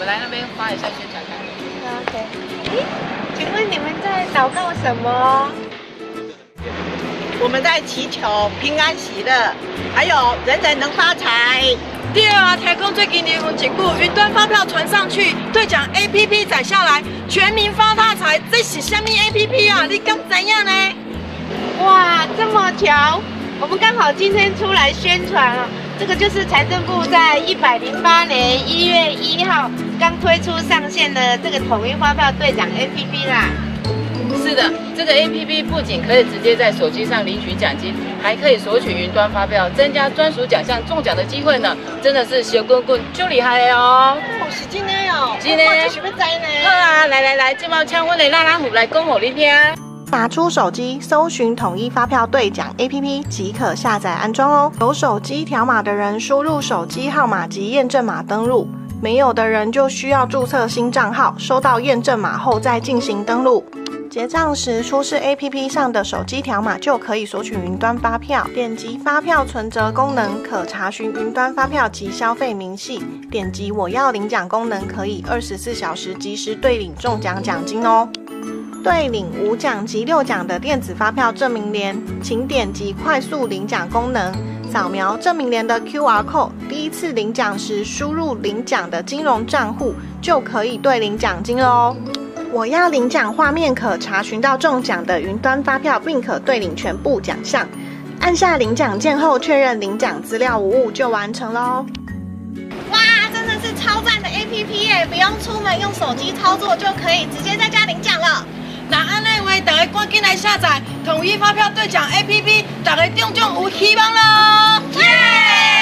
来那边发一下宣传单。 OK。请问你们在祷告什么？ 我们在祈求平安喜乐，还有人人能发财。 第二啊，台控最近联盟警告，云端发票传上去，兑奖 APP 载下来，全民发大财。这是什么 APP 啊？你敢怎样呢？ 哇，这么巧，我们刚好今天出来宣传啊。这个就是财政部在108年1月1号刚推出上线的这个统一发票兑奖 APP 啦。 是的，这个 APP 不仅可以直接在手机上领取奖金，还可以索取云端发票，增加专属奖项中奖的机会呢。真的是小棍棍就厉害的哦！ 是真的哦， 真的， 我就是要知呢。 好啊，来，这毛请我的拉拉虎来讲给你听。 拿出手机搜寻统一发票兑奖 APP 即可下载安装哦。有手机条码的人输入手机号码及验证码登录，没有的人就需要注册新账号，收到验证码后再进行登录。结账时出示 APP 上的手机条码就可以索取云端发票。点击发票存折功能，可查询云端发票及消费明细。点击我要领奖功能，可以24小时即时兑领中奖奖金哦。兑领5奖及6奖的电子发票证明联，请点击快速领奖功能，扫描证明联的 QR code， 第一次领奖时输入领奖的金融账户，就可以兑领奖金了哦。我要领奖画面可查询到中奖的云端发票，并可兑领全部奖项。按下领奖键后，确认领奖资料无误就完成喽。 哇，真的是超赞的 APP 耶！不用出门，用手机操作就可以直接在家领奖了。 那安内话，大家赶紧来下载统一发票兑奖 APP， 大家中奖有希望咯！耶！